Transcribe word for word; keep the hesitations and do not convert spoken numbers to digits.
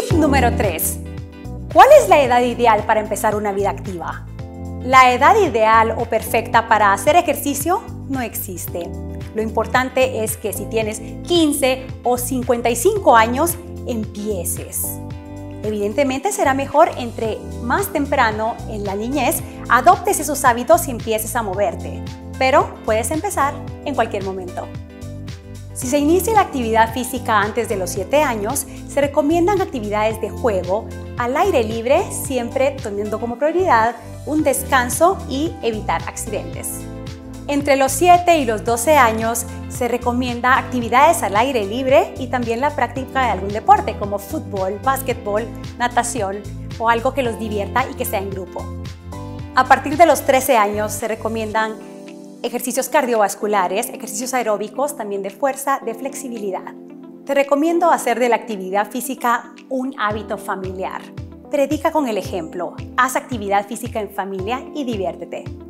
Tip número tres. ¿Cuál es la edad ideal para empezar una vida activa? La edad ideal o perfecta para hacer ejercicio no existe. Lo importante es que si tienes quince o cincuenta y cinco años, empieces. Evidentemente será mejor entre más temprano en la niñez adoptes esos hábitos y empieces a moverte, pero puedes empezar en cualquier momento. Si se inicia la actividad física antes de los siete años, se recomiendan actividades de juego al aire libre, siempre teniendo como prioridad un descanso y evitar accidentes. Entre los siete y los doce años se recomienda actividades al aire libre y también la práctica de algún deporte como fútbol, básquetbol, natación o algo que los divierta y que sea en grupo. A partir de los trece años se recomiendan ejercicios cardiovasculares, ejercicios aeróbicos, también de fuerza, de flexibilidad. Te recomiendo hacer de la actividad física un hábito familiar. Predica con el ejemplo, haz actividad física en familia y diviértete.